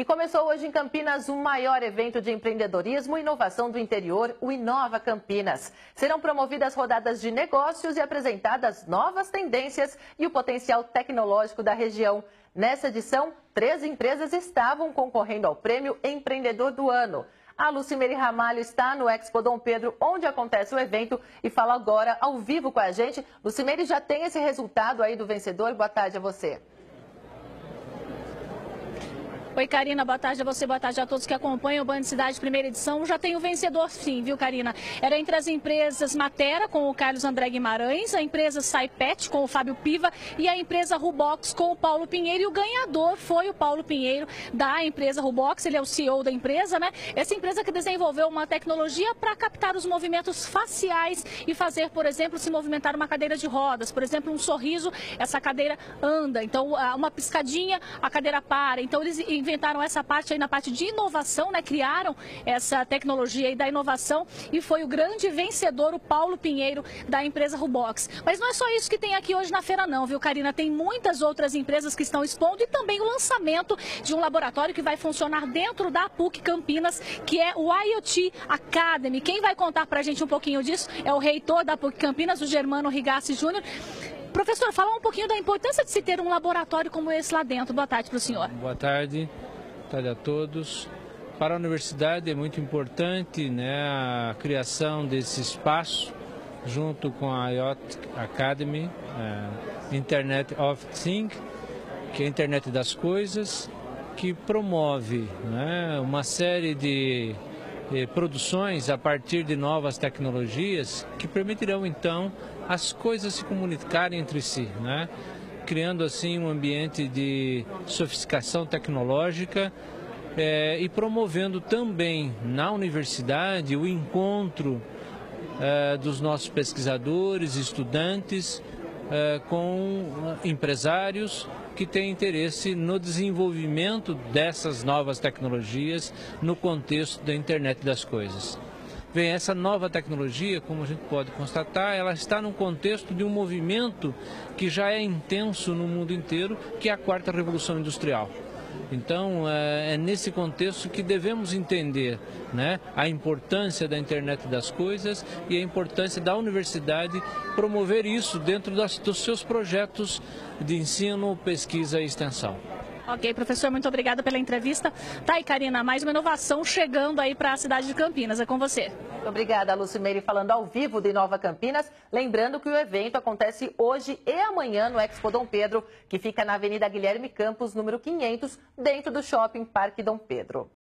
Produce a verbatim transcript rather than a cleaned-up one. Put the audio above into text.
E começou hoje em Campinas o maior evento de empreendedorismo e inovação do interior, o Inova Campinas. Serão promovidas rodadas de negócios e apresentadas novas tendências e o potencial tecnológico da região. Nessa edição, três empresas estavam concorrendo ao prêmio Empreendedor do Ano. A Lucimere Ramalho está no Expo Dom Pedro, onde acontece o evento, e fala agora ao vivo com a gente. Lucimere, já tem esse resultado aí do vencedor? Boa tarde a você. Oi, Karina, boa tarde a você, boa tarde a todos que acompanham o Band Cidade primeira edição. Já tem o vencedor sim, viu, Karina? Era entre as empresas Matera, com o Carlos André Guimarães, a empresa Saipet, com o Fábio Piva, e a empresa Rubox, com o Paulo Pinheiro. E o ganhador foi o Paulo Pinheiro, da empresa Rubox, ele é o C E O da empresa, né? Essa empresa que desenvolveu uma tecnologia para captar os movimentos faciais e fazer, por exemplo, se movimentar uma cadeira de rodas. Por exemplo, um sorriso, essa cadeira anda. Então, uma piscadinha, a cadeira para. Então, eles inventaram essa parte aí na parte de inovação, né? Criaram essa tecnologia aí da inovação e foi o grande vencedor, o Paulo Pinheiro, da empresa Rubox. Mas não é só isso que tem aqui hoje na feira não, viu, Karina? Tem muitas outras empresas que estão expondo e também o lançamento de um laboratório que vai funcionar dentro da PUC Campinas, que é o IoT Academy. Quem vai contar pra gente um pouquinho disso é o reitor da PUC Campinas, o Germano Rigassi Júnior. Professor, fala um pouquinho da importância de se ter um laboratório como esse lá dentro. Boa tarde para o senhor. Boa tarde, boa tarde a todos. Para a universidade é muito importante, né, a criação desse espaço junto com a IoT Academy, a Internet of Things, que é a internet das coisas, que promove, né, uma série de eh, produções a partir de novas tecnologias que permitirão então as coisas se comunicarem entre si, né? Criando assim um ambiente de sofisticação tecnológica eh, e promovendo também na universidade o encontro eh, dos nossos pesquisadores, estudantes eh, com empresários que têm interesse no desenvolvimento dessas novas tecnologias no contexto da internet das coisas. Bem, essa nova tecnologia, como a gente pode constatar, ela está no contexto de um movimento que já é intenso no mundo inteiro, que é a quarta revolução industrial. Então, é nesse contexto que devemos entender, né, a importância da internet das coisas e a importância da universidade promover isso dentro das, dos seus projetos de ensino, pesquisa e extensão. Ok, professor, muito obrigada pela entrevista. Tá aí, Karina, mais uma inovação chegando aí para a cidade de Campinas. É com você. Muito obrigada, Lucimere, falando ao vivo do Inova Campinas. Lembrando que o evento acontece hoje e amanhã no Expo Dom Pedro, que fica na Avenida Guilherme Campos, número quinhentos, dentro do Shopping Parque Dom Pedro.